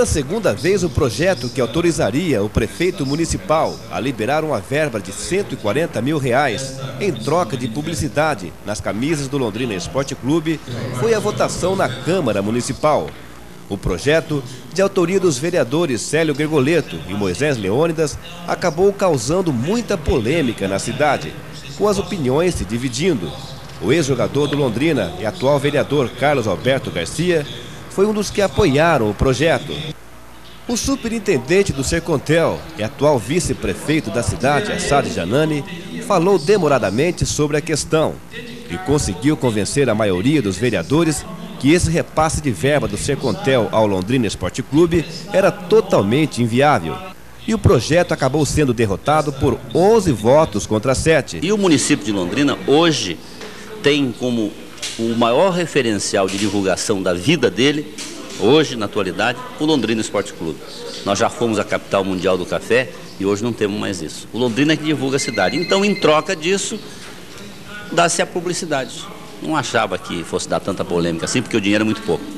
Pela segunda vez, o projeto que autorizaria o prefeito municipal a liberar uma verba de R$140 mil em troca de publicidade nas camisas do Londrina Esporte Clube foi à votação na Câmara Municipal. O projeto, de autoria dos vereadores Célio Gregoleto e Moisés Leônidas, acabou causando muita polêmica na cidade, com as opiniões se dividindo. O ex-jogador do Londrina e atual vereador Carlos Alberto Garcia foi um dos que apoiaram o projeto. O superintendente do Sercontel e atual vice-prefeito da cidade, Assad Janani, falou demoradamente sobre a questão e conseguiu convencer a maioria dos vereadores que esse repasse de verba do Sercontel ao Londrina Esporte Clube era totalmente inviável. E o projeto acabou sendo derrotado por 11 votos contra 7. E o município de Londrina hoje tem como o maior referencial de divulgação da vida dele, hoje, na atualidade, o Londrina Esporte Clube. Nós já fomos a capital mundial do café e hoje não temos mais isso. O Londrina é que divulga a cidade. Então, em troca disso, dá-se a publicidade. Não achava que fosse dar tanta polêmica assim, porque o dinheiro é muito pouco.